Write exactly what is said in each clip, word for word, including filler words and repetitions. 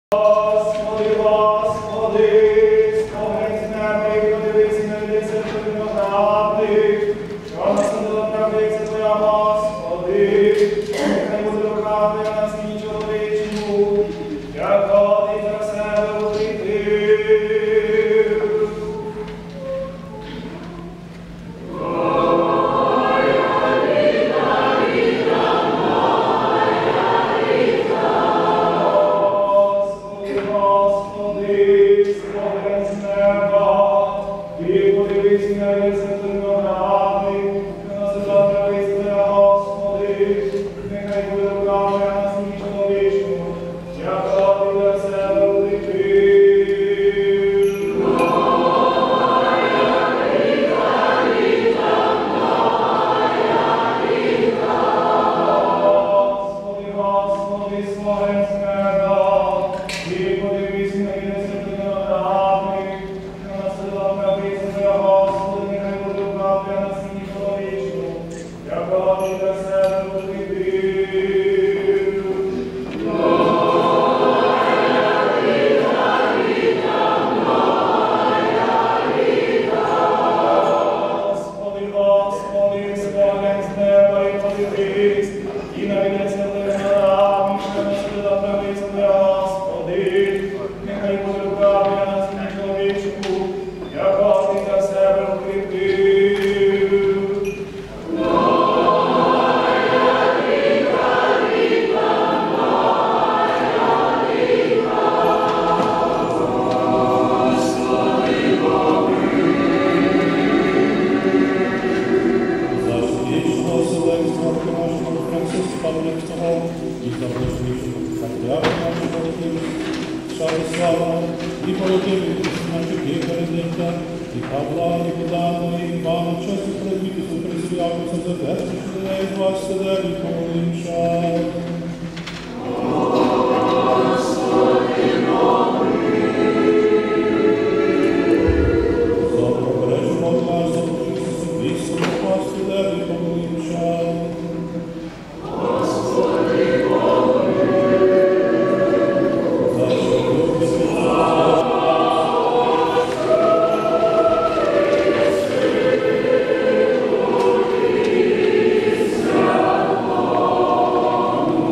Amen.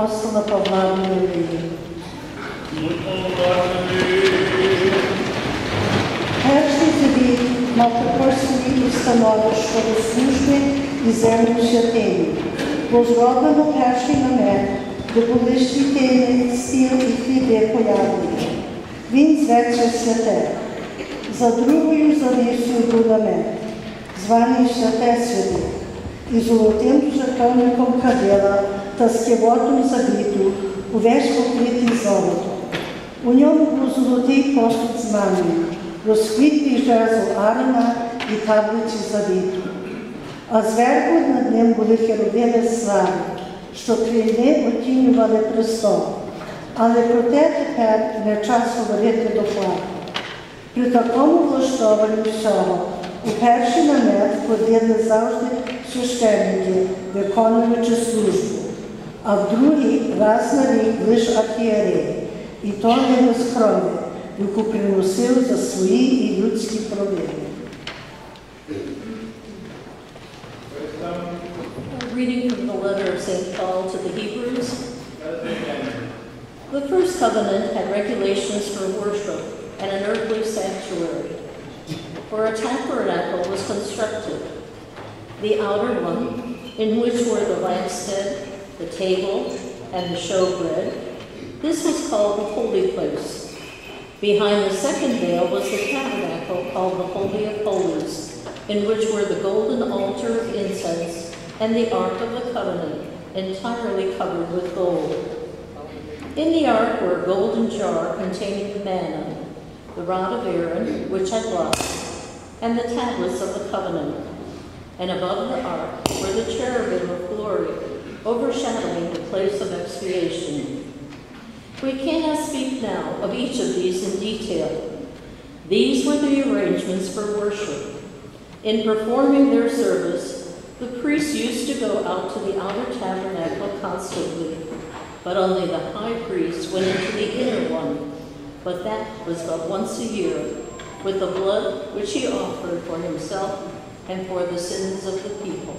апостола Павла Миловії. Перший завіт мав також свої установи щодо служби і землю святині. Було зроблено перший намет, де були світильник, стіл і хліби полярні. Він зветься святе. За другою завісою був намет, званий святе святих, і золотим жертовником кадила та скивотом завіту, увесь покритий золотом. У ньому був золотий посуд з маною, розквітлий жезл Аарона і таблиці завіту. А зверху над ним були херовими слави, що крильми отінювали престол. Але проте тепер не час говорити докладно. При такому влаштованні всього у перший намет ходили завжди священники, виконуючи службу, а в другий раз на рік лише архієрей, і то не без крові, яку приносив за свої і людські провини. Reading from the letter of Saint Paul to the Hebrews. The first covenant had regulations for worship and an earthly sanctuary, for a tabernacle was constructed. The outer one, in which were the lampstand, the table, and the showbread, this was called the holy place. Behind the second veil was the tabernacle called the Holy of Holies, in which were the golden altar of incense and the Ark of the Covenant, entirely covered with gold. In the ark were a golden jar containing the manna, the rod of Aaron, which had blessed, and the tablets of the covenant. And above the ark were the cherubim of glory, overshadowing the place of expiation. We cannot speak now of each of these in detail. These were the arrangements for worship. In performing their service, the priests used to go out to the outer tabernacle constantly, but only the high priest went into the inner one, but that was but once a year, with the blood which he offered for himself and for the sins of the people.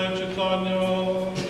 починає читання.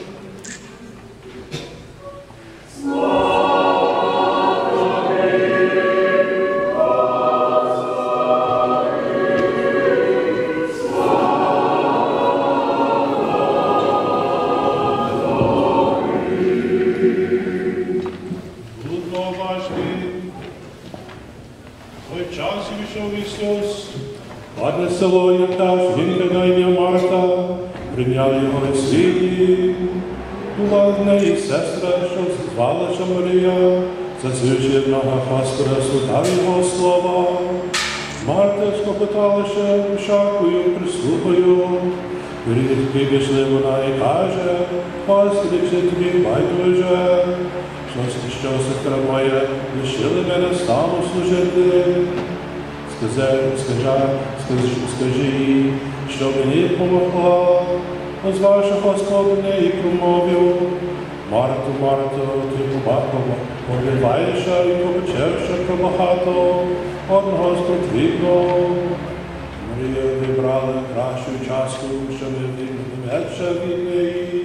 Одне село, яка жінка на ім'я Марта, прийняла його весіллі. Була в неї сестра, що звалася Марія, засвідчує в ногах Господа, слухав його слова. Марта схопоталася шапкою, прислухою. Рідки пішли вона і каже: Господи, чи тобі байдуже, що сестра моя лишили мене стану служити. Скажи, скажи, скажи їй, що мені помогла, озвавши Господь до неї промовив: Марто, Марто, ти повливаєшся і попечешся про багато, одного потрібно. Марія вибрала кращу частку, що не менше від неї.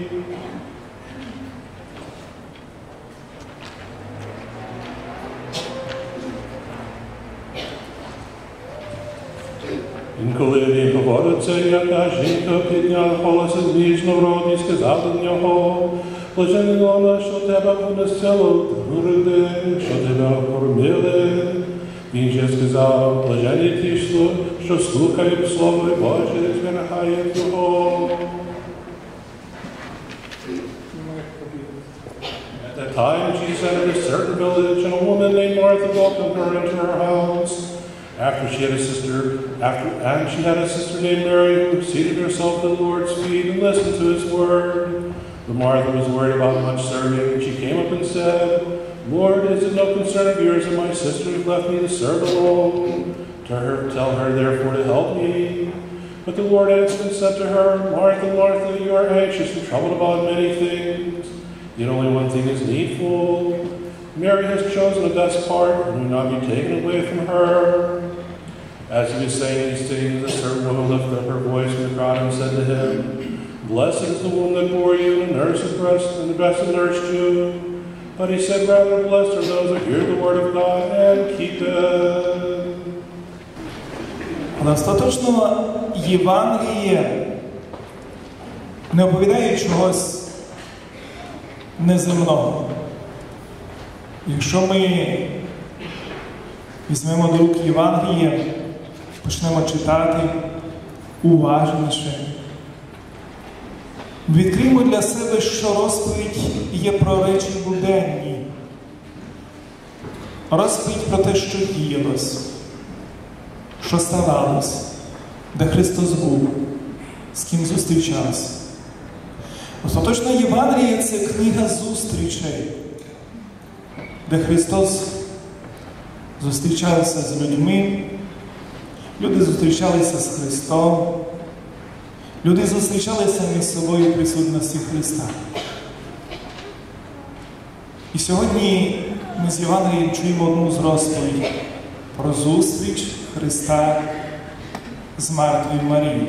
Інколи він говорить це, яка жінка підняла голос ніжно в роді і сказав до нього: блаженна вона, що тебе понесило груди, що тебе окормили. Він же сказав: блаженні ті, що слухають Слово Боже і зберігають його. At that time Jesus entered a certain village, and a woman named Martha welcomed her into her house. After she had a sister, after and she had a sister named Mary, who seated herself at the Lord's feet and listened to His word. But Martha was worried about much serving, and she came up and said, Lord, is it no concern of yours that my sister has left me to serve alone? Tell her, tell her therefore to help me. But the Lord answered and said to her, Martha, Martha, you are anxious and troubled about many things, yet only one thing is needful. Mary has chosen the best part, and will not be taken away from her. As he was saying these things, a certain woman lifted up her voice in the crowd and said to him, Blessed is the womb that bore you, and the nurse that breast, and the breast that nursed you. But he said, rather, blessed are those who hear the word of God and keep it. Але остаточно Євангеліє не оповідає чогось неземного. Якщо ми візьмемо до рук Євангеліє, почнемо читати уважніше, відкриємо для себе, що розповідь є про речі буденні. Розповідь про те, що діялось, що ставалось, де Христос був, з ким зустрічався. Остаточно Євангеліє – це книга зустрічей, де Христос зустрічався з людьми, люди зустрічалися з Христом, люди зустрічалися між собою в присутності Христа. І сьогодні ми з Євангелієм чуємо одну з розповідей про зустріч Христа з Мартою Марією.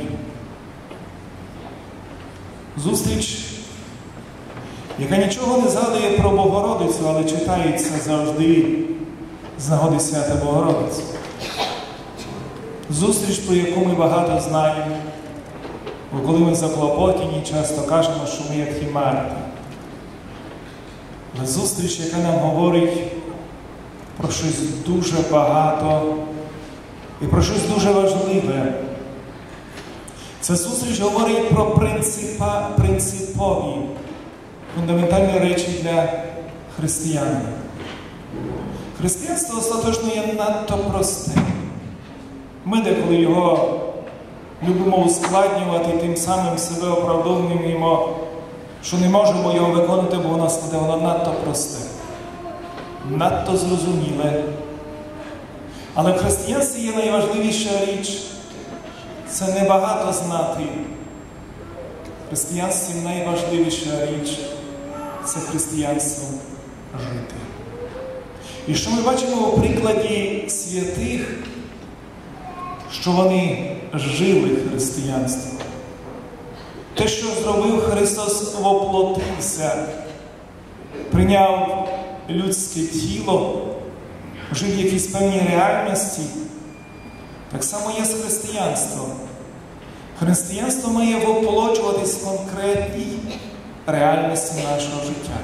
Зустріч, яка нічого не згадує про Богородицю, але читається завжди з нагоди свята Богородиці. Зустріч, про яку ми багато знаємо, бо коли ми заклопотані, часто кажемо, що ми як ті Марти. Але зустріч, яка нам говорить про щось дуже багато і про щось дуже важливе. Ця зустріч говорить про принципа, принципові, фундаментальні речі для християн. Християнство остаточно є надто просте. Ми деколи його любимо ускладнювати, тим самим себе оправдовуємо, що не можемо його виконати, бо воно складе, воно надто просте, надто зрозуміле. Але в християнстві є найважливіша річ – це не багато знати. В християнстві найважливіша річ – це християнством жити. І що ми бачимо у прикладі святих, що вони жили християнством. те, що зробив Христос, воплотився, прийняв людське тіло, жив в якійсь певній реальності. Так само є з християнством. Християнство має воплочуватись в конкретній реальності нашого життя.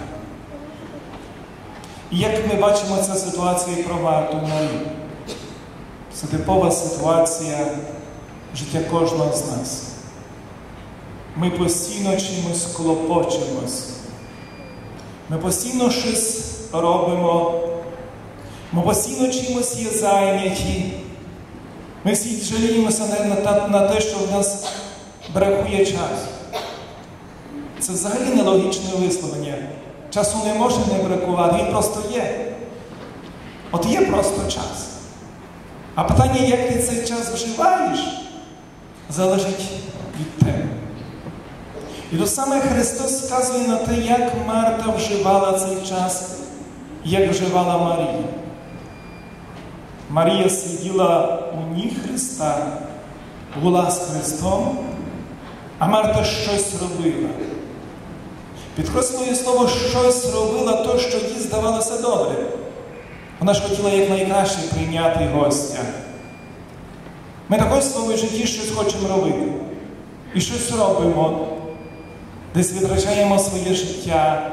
І як ми бачимо цю ситуацію про Марту Марію? Це типова ситуація життя кожного з нас. Ми постійно чимось клопочемось. Ми постійно щось робимо. Ми постійно чимось є зайняті. Ми всі жаліємося на, на те, що в нас бракує часу. Це взагалі нелогічне висловлення. Часу не може не бракувати, він просто є. От є просто час. А питання, як ти цей час вживаєш, залежить від тебе. І то саме Христос вказує на те, як Марта вживала цей час, як вживала Марія. Марія сиділа у ніг Христа, була з Христом, а Марта щось робила. Підкреслює слово «щось робила» то, що їй здавалося добре. Вона ж хотіла якнайкраще прийняти гостя. Ми також в своєму житті щось хочемо робити. І щось робимо. Десь витрачаємо своє життя.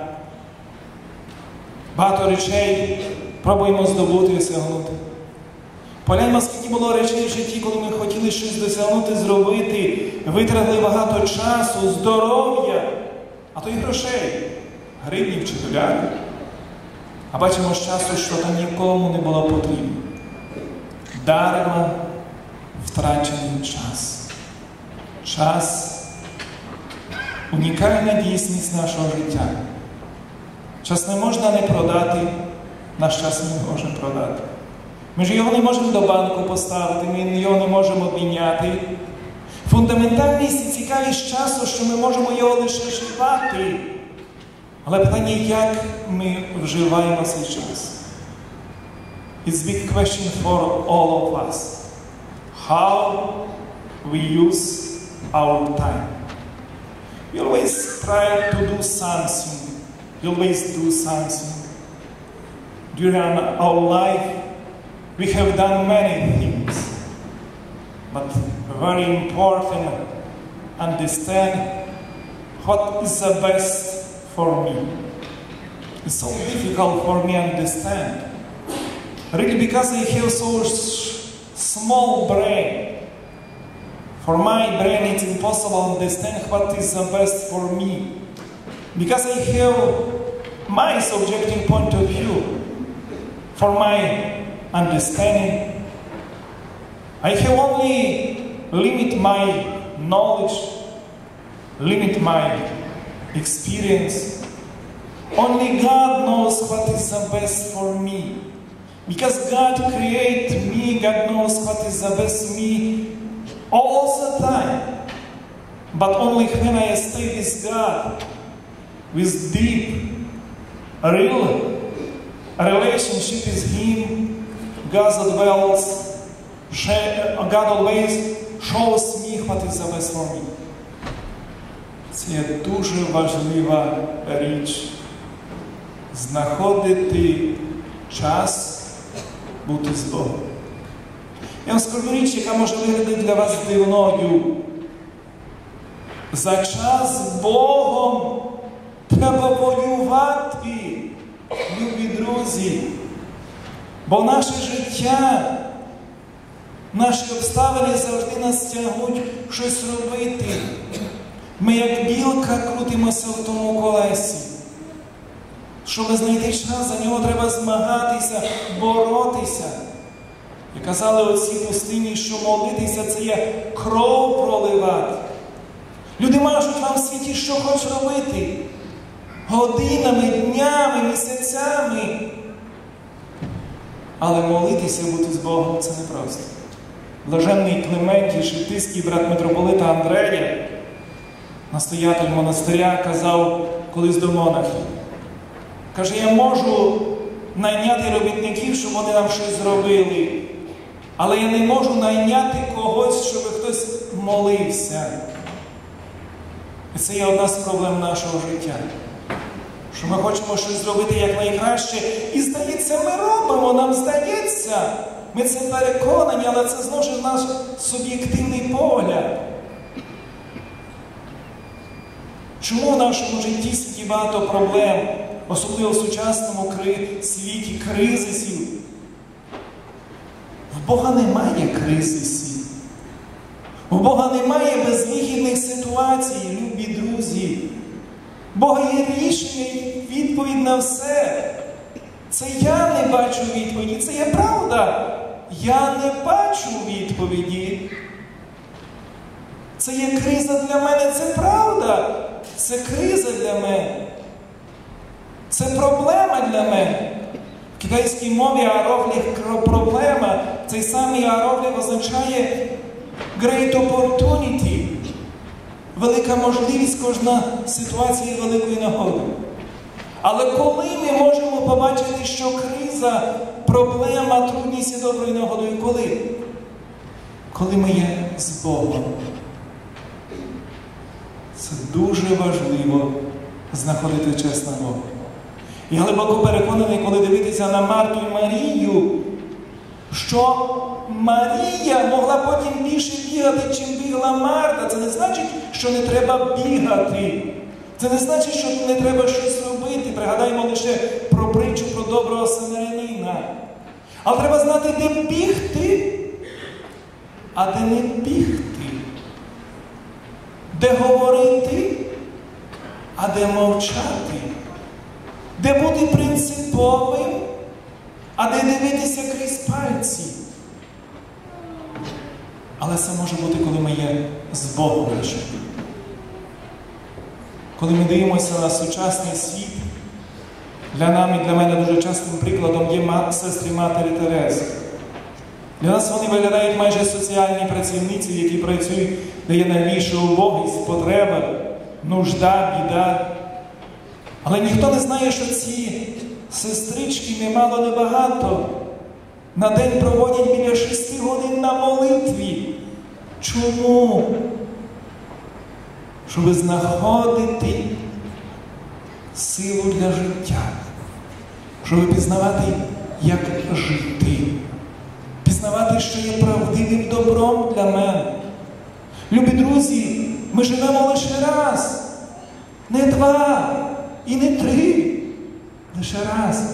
Багато речей пробуємо здобути і осягнути. Погляньмо, скільки було речей в житті, коли ми хотіли щось досягнути, зробити, витратили багато часу, здоров'я, а то й грошей, гривнів чи долярів. А бачимо з часу, що там нікому не було потрібно. Дарма втрачений час. Час – унікальна дійсність нашого життя. Час не можна не продати, наш час ми не можемо продати. Ми ж його не можемо до банку поставити, ми його не можемо обміняти. Фундаментальність і цікавість часу, що ми можемо його лише вживати. Але питання, як ми вживаємо цей час? It's a big question for all of us. How we use our time. We always try to do something. We always do something. During our life, we have done many things. But very important, understand what is the best for me. It's so difficult for me to understand. Really, because I have so small brain. For my brain, it's impossible to understand what is the best for me. Because I have my subjective point of view. For my understanding, I have only limit my knowledge, limit my experience. Only God knows what is the best for me. Because God created me, God knows what is the best for me all the time. But only when I stay with God, with deep, real relationship with Him, God dwells, God always shows me what is the best for me. Це є дуже важлива річ. Знаходити час бути з Богом. Я вам скажу річ, яка може виглядати для вас дивною. За час з Богом треба воювати, любі друзі. Бо наше життя, наші обставини завжди нас тягнуть щось робити. Ми як білка крутимося в тому колесі. Щоб знайти час, за нього треба змагатися, боротися. І казали оці пустині, що молитися – це є кров проливати. Люди можуть вам в світі що хочуть робити. Годинами, днями, місяцями. Але молитися, бути з Богом – це непросто. Блаженний Клементій, шептицький брат митрополита Андрея, настоятель монастиря, казав колись до монахів. Каже, я можу найняти робітників, щоб вони нам щось зробили, але я не можу найняти когось, щоб хтось молився. І це є одна з проблем нашого життя. Що ми хочемо щось зробити якнайкраще. І здається, ми робимо, нам здається. Ми це переконані, але це знову ж наш суб'єктивний погляд. Чому в нашому житті стільки багато проблем, особливо в сучасному світі кризисів? В Бога немає кризисів. У Бога немає безвихідних ситуацій, любі друзі. Бога є рішення і відповідь на все. Це я не бачу відповіді, це є правда. Я не бачу відповіді. Це є криза для мене, це правда. Це криза для мене. Це проблема для мене. В китайській мові аерогліф проблема. Цей самий аерогліф означає great opportunity. Велика можливість, кожна ситуація є великою нагодою. Але коли ми можемо побачити, що криза, проблема, трудність є доброю нагодою? Коли? Коли ми є з Богом. Це дуже важливо знаходити час на Бога. Я глибоко переконаний, коли дивитися на Марту і Марію, що Марія могла потім більше бігати, чим бігла Марта. Це не значить, що не треба бігати. Це не значить, що не треба щось робити. Пригадаємо лише про притчу про доброго семенарянина. Але треба знати, де бігти, а де не бігти. Де говорити, а де мовчати. Де бути принциповим, а де дивитися крізь пальці. Але це може бути, коли ми є з Богом лише. Коли ми дивимося на сучасний світ, для нас і для мене дуже частим прикладом є сестри Матері Терези. Для нас вони виглядають майже соціальні працівниці, які працюють, де є найбільша убогість, потреба, нужда, біда. Але ніхто не знає, що ці сестрички немало небагато на день проводять біля шести годин на молитві. Чому? Щоб знаходити силу для життя. Щоб пізнавати, як жити. Пізнавати, що є правдивим добром для мене. Любі друзі, ми живемо лише раз. Не два і не три. Лише раз.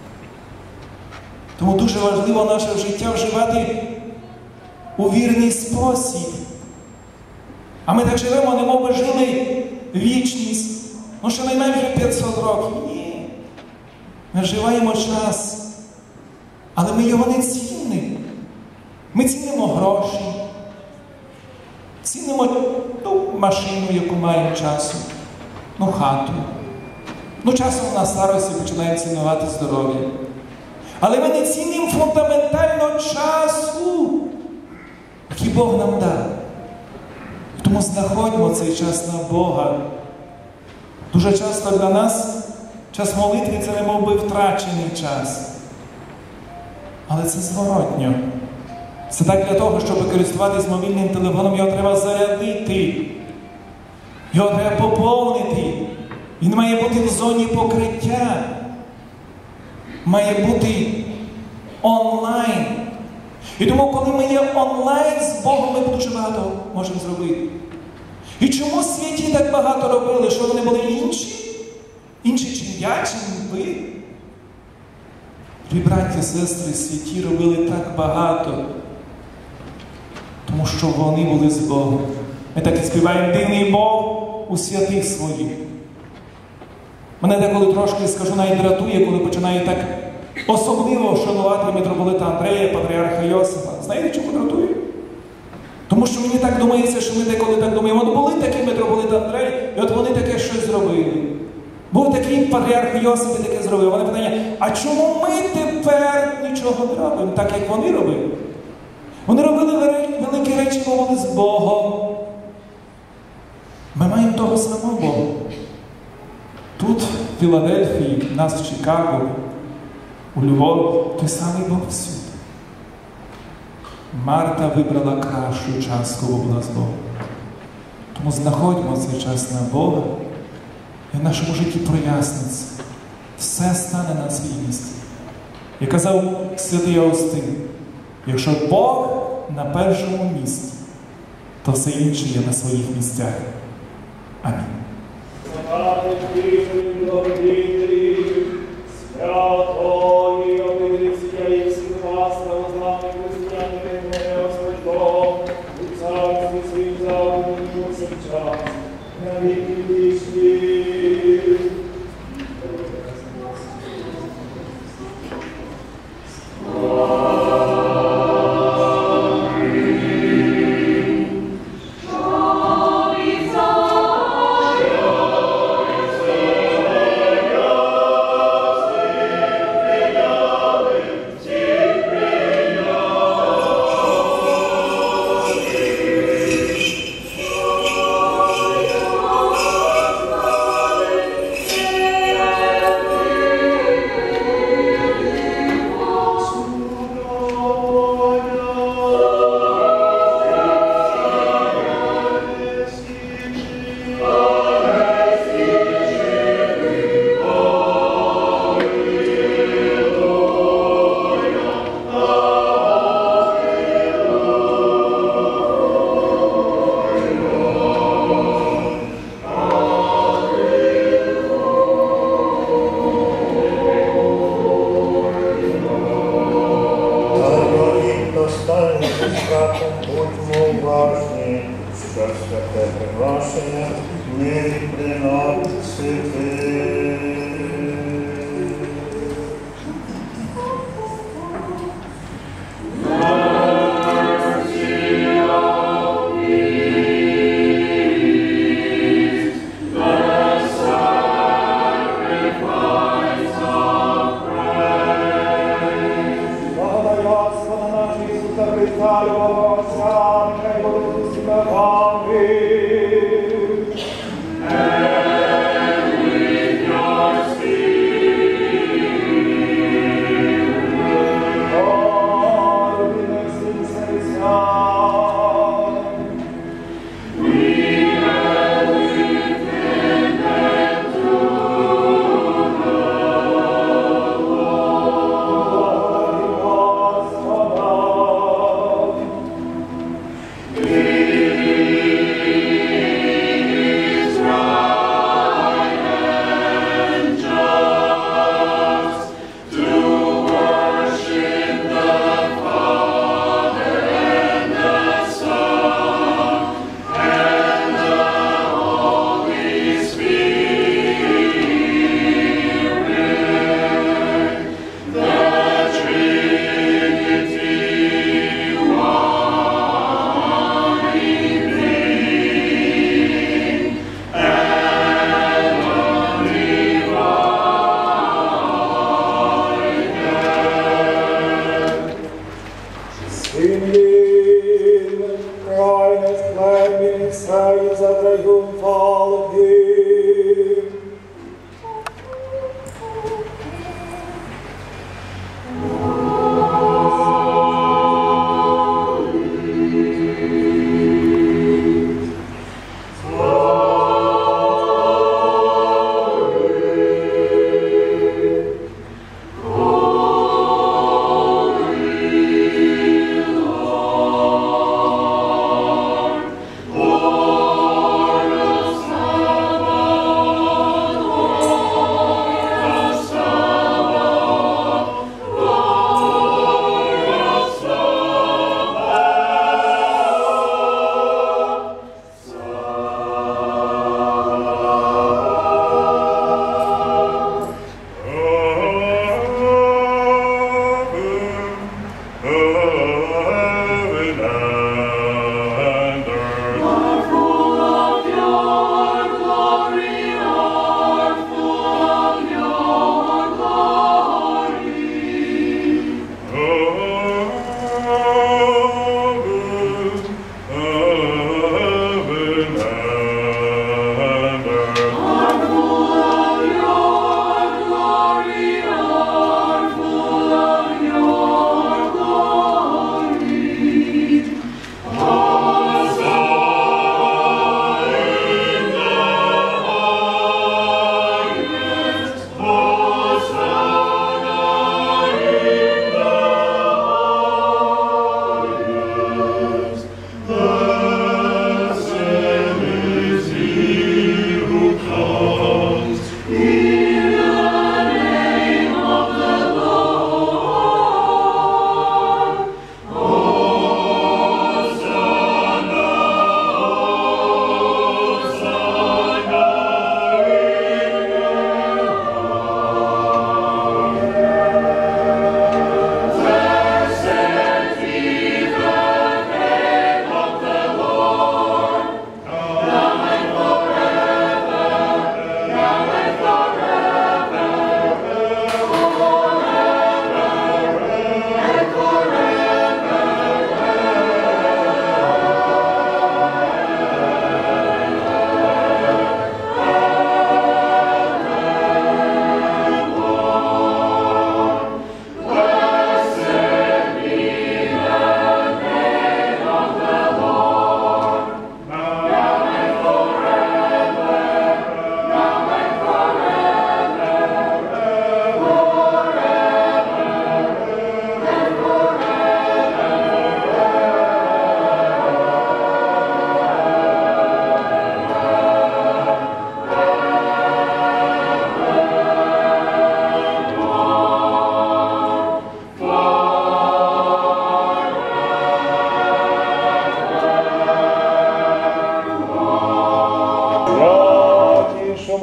Тому дуже важливо наше життя вживати у вірний спосіб. А ми так живемо, немов би жили вічність. Ну, що найменше п'ятсот років. Ні. Ми вживаємо час. Але ми його не цінимо. Ми цінимо гроші. Цінимо ну, машину, яку маємо часу. Ну, хату. Ну, часом на старості починаємо цінувати здоров'я. Але ми не цінимо фундаментально часу, який Бог нам дав. Тому знаходимо цей час на Бога. Дуже часто для нас час молитви – це немов би втрачений час. Але це зворотньо. Це так для того, щоб користуватись мобільним телефоном, його треба зарядити. Його треба поповнити. Він має бути в зоні покриття. Має бути онлайн. І тому, коли ми є онлайн з Богом, ми дуже багато можемо зробити. І чому святі так багато робили? Що вони були інші? Інші чим я, чим ви? Ви, браті, сестри, святі робили так багато. Тому що вони були з Богом. Ми так і співаємо «Дивний Бог у святих своїх». Мене деколи трошки, скажу, навіть дратує, коли починає так особливо шанувати митрополита Андрея, патріарха Йосифа. Знаєте, чому дратує? Тому що мені так думається, що ми деколи так думаємо, от були такі митрополит Андрей, і от вони таке щось зробили. Був такий патріарх Йосиф і таке зробив. Вони питання, а чому ми тепер нічого не робимо, так як вони робили? Вони робили великі речі, бо вони з Богом. Ми маємо того самого Бога. Тут, в Філадельфії, в нас в Чикаго, у Львові, той самий Бог всюди. Марта вибрала кращу частку, бо була з Богом. Тому знаходьмо цей час на Бога, і в нашому житті проясниться. Все стане на своїй місці. Як казав святий Аустин, якщо Бог на першому місці, то все інше є на своїх місцях. Амінь. Святої обидвіться і всіх вас, православних християн, не Господь, у царстві своїм завжди повсякчас, на віки вічні. And with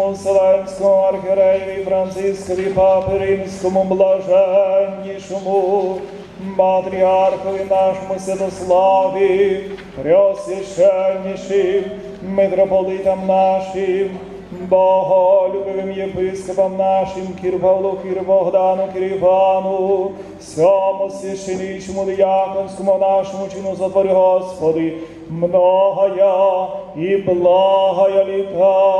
нашому Вселенському архієреєві Францискові Папі Римському блаженнішому, Патріархові нашому Святославі, Преосвященнішим, митрополитам нашим, боголюбивим єпископам нашим, Кир Павлу, Кир Богдану, Кир Івану, всьому священичому дияконському нашому чину затвори, Господи, многая и благая лета.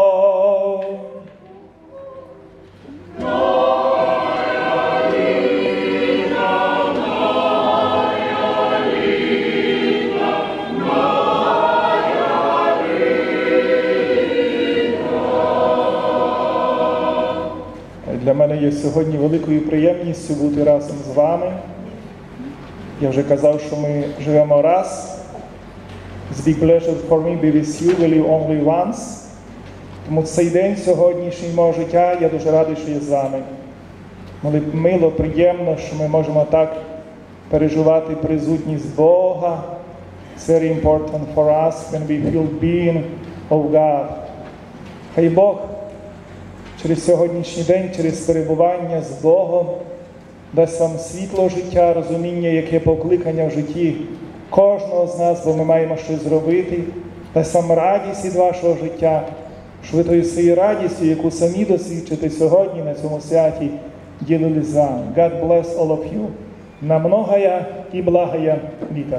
Для мене є сьогодні великою приємністю бути разом з вами. Я вже казав, що ми живемо раз. It's a big pleasure for me to be with you, we live only once. Тому цей день сьогоднішній мого життя, я дуже радий, що я з вами. Мило, приємно, що ми можемо так переживати присутність Бога. It's very important for us when we feel being of God. Хай Бог через сьогоднішній день, через перебування з Богом дасть вам світло життя, розуміння, яке покликання в житті кожного з нас, бо ми маємо щось зробити, дасть вам радість від вашого життя, що ви тою своєю радістю, яку самі досвідчите сьогодні на цьому святі, ділились з вами. God bless all of you. На многая і благая літа.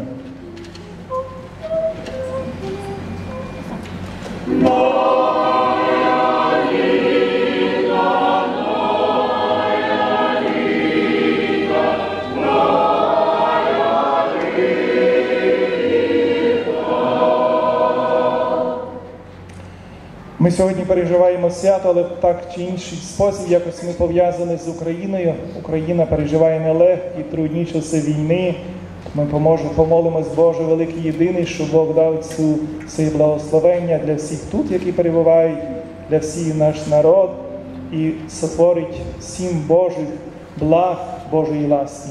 Ми сьогодні переживаємо свято, але так чи інший спосіб якось ми пов'язані з Україною. Україна переживає нелегкі, трудні часи війни. Ми помолимось, Боже великий єдиний, щоб Бог дав цю своє благословення для всіх тут, які перебувають, для всіх наш народ, і сотворить всім Божих благ, Божої ласки.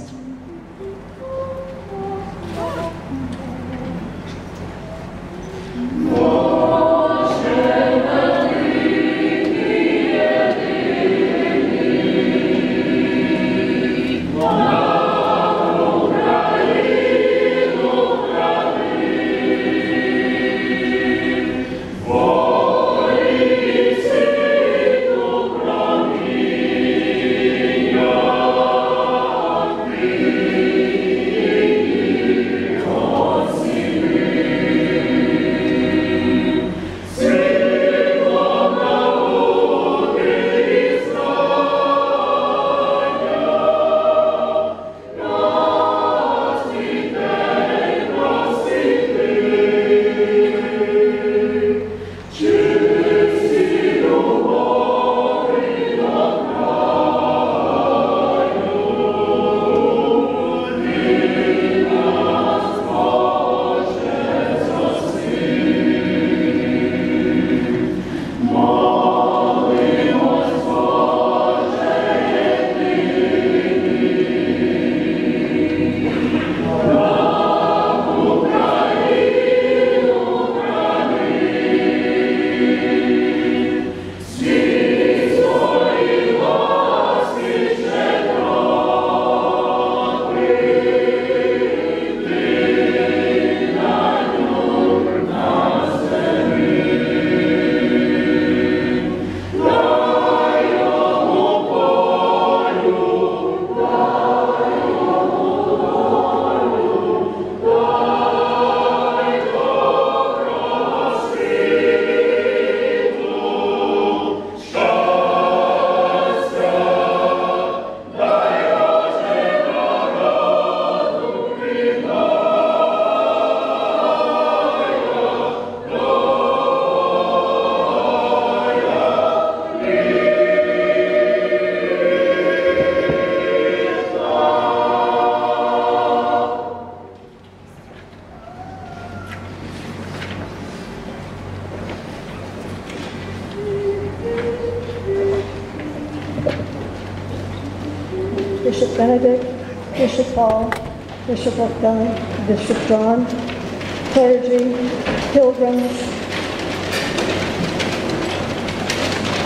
Bishop Benedict, Bishop Paul, Bishop Bohdan, Bishop John, clergy, pilgrims,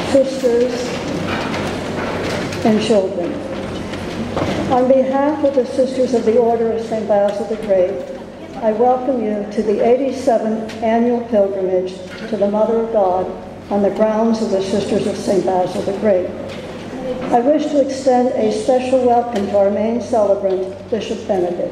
sisters, and children. On behalf of the Sisters of the Order of Saint Basil the Great, I welcome you to the eighty-seventh annual pilgrimage to the Mother of God on the grounds of the Sisters of Saint Basil the Great. I wish to extend a special welcome to our main celebrant, Bishop Benedict.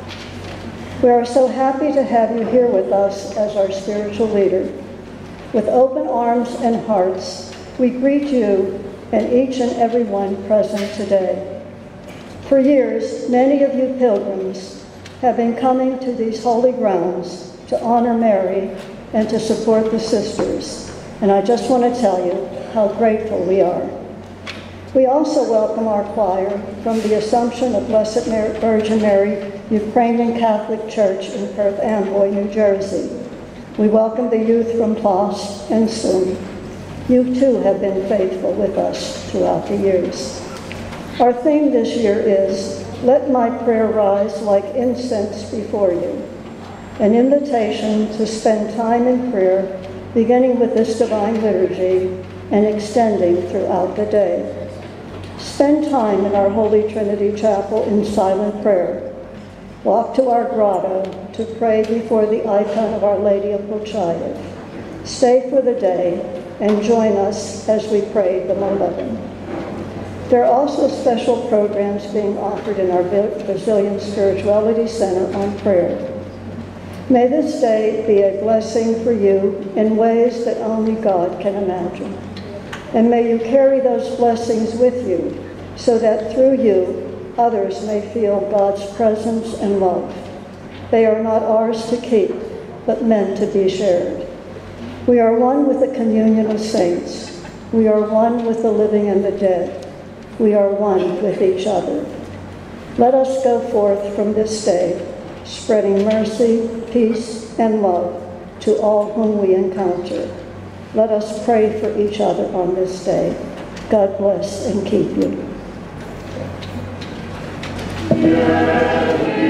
We are so happy to have you here with us as our spiritual leader. With open arms and hearts, we greet you and each and every one present today. For years, many of you pilgrims have been coming to these holy grounds to honor Mary and to support the sisters, and I just want to tell you how grateful we are. We also welcome our choir from the Assumption of Blessed Mary, Virgin Mary Ukrainian Catholic Church in Perth, Amboy, New Jersey. We welcome the youth from Ploss and Soon. You too have been faithful with us throughout the years. Our theme this year is, Let My Prayer Rise Like Incense Before You, an invitation to spend time in prayer, beginning with this divine liturgy and extending throughout the day. Spend time in our Holy Trinity Chapel in silent prayer. Walk to our grotto to pray before the icon of Our Lady of Pochayev. Stay for the day and join us as we pray the Moleben. There are also special programs being offered in our Brazilian Spirituality Center on prayer. May this day be a blessing for you in ways that only God can imagine. And may you carry those blessings with you so that through you, others may feel God's presence and love. They are not ours to keep, but meant to be shared. We are one with the communion of saints. We are one with the living and the dead. We are one with each other. Let us go forth from this day, spreading mercy, peace, and love to all whom we encounter. Let us pray for each other on this day. God bless and keep you.